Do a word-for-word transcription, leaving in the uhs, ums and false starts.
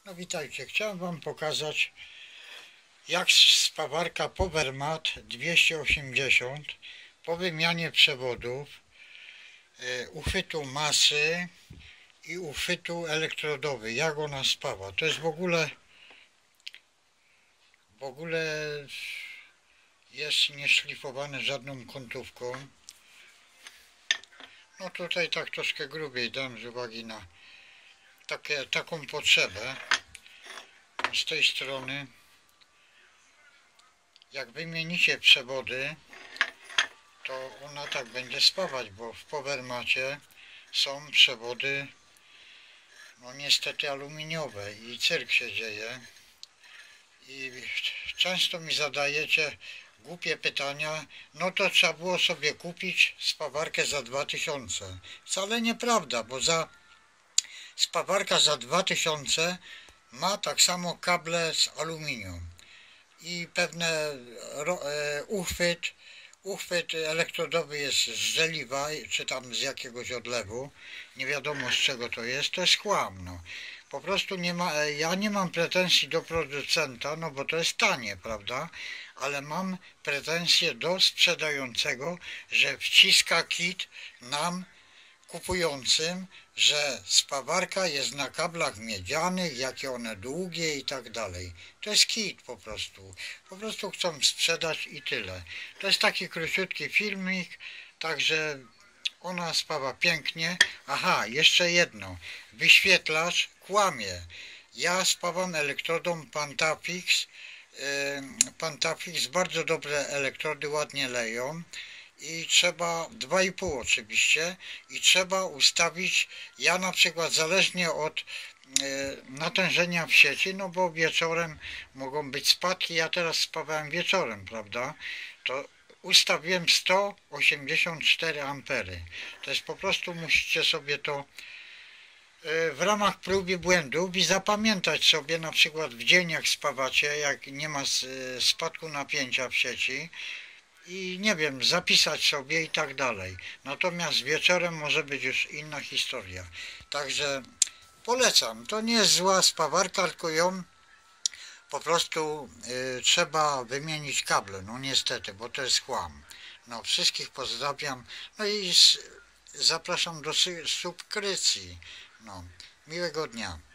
No witajcie, chciałem wam pokazać, jak spawarka Powermat dwieście osiemdziesiąt po wymianie przewodów, y, uchwytu masy i uchwytu elektrodowy, jak ona spawa. To jest w ogóle w ogóle jest nieszlifowane żadną kątówką. No tutaj tak troszkę grubiej dam z uwagi na takie, taką potrzebę. Z tej strony, jak wymienicie przewody, to ona tak będzie spawać, bo w Powermacie są przewody no niestety aluminiowe i cyrk się dzieje. I często mi zadajecie głupie pytania, no to trzeba było sobie kupić spawarkę za dwa tysiące. Wcale nieprawda, bo za spawarka za dwa tysiące ma tak samo kable z aluminium i pewne e, uchwyt, uchwyt elektrodowy jest z żeliwa, czy tam z jakiegoś odlewu, nie wiadomo z czego to jest, to jest kłam, no. Po prostu nie ma, ja nie mam pretensji do producenta, no bo to jest tanie, prawda, ale mam pretensje do sprzedającego, że wciska kit nam, kupującym, że spawarka jest na kablach miedzianych, jakie one długie i tak dalej. To jest kit po prostu. Po prostu chcą sprzedać i tyle. To jest taki króciutki filmik, także ona spawa pięknie. Aha, jeszcze jedno. Wyświetlacz kłamie. Ja spawam elektrodą Pantafix. Pantafix, bardzo dobre elektrody, ładnie leją. I trzeba, dwa i pół oczywiście, i trzeba ustawić, ja na przykład zależnie od e, natężenia w sieci, no bo wieczorem mogą być spadki, ja teraz spawałem wieczorem, prawda, to ustawiłem sto osiemdziesiąt cztery ampery, to jest po prostu, musicie sobie to e, w ramach prób i błędów i zapamiętać sobie, na przykład w dzień jak spawacie, jak nie ma spadku napięcia w sieci, i nie wiem, zapisać sobie i tak dalej. Natomiast wieczorem może być już inna historia. Także polecam. To nie jest zła spawarka, tylko ją po prostu y, trzeba wymienić kable. No niestety, bo to jest chłam. No wszystkich pozdrawiam. No i zapraszam do subskrypcji. No, miłego dnia.